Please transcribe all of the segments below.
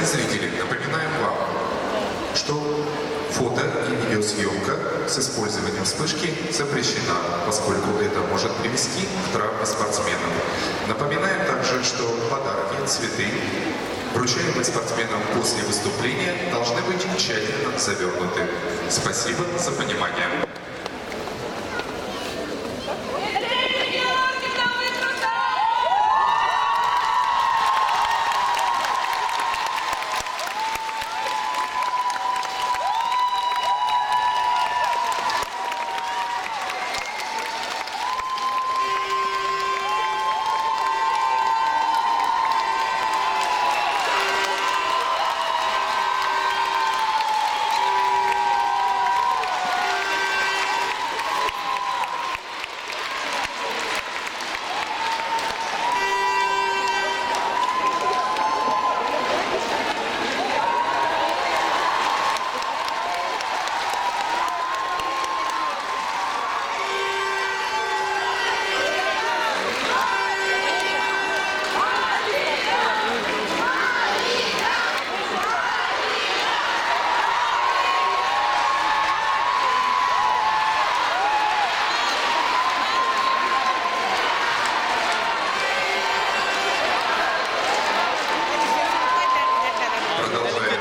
зрители, напоминаем вам, что фото и видеосъемка с использованием вспышки запрещена, поскольку это может привести к травме спортсменов. Напоминаем также, что подарки, цветы, вручаемые спортсменам после выступления, должны быть тщательно завернуты. Спасибо за понимание.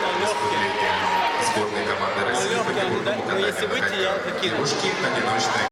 Сборной команды России по фигурному катанию на коньках девушки одиночной.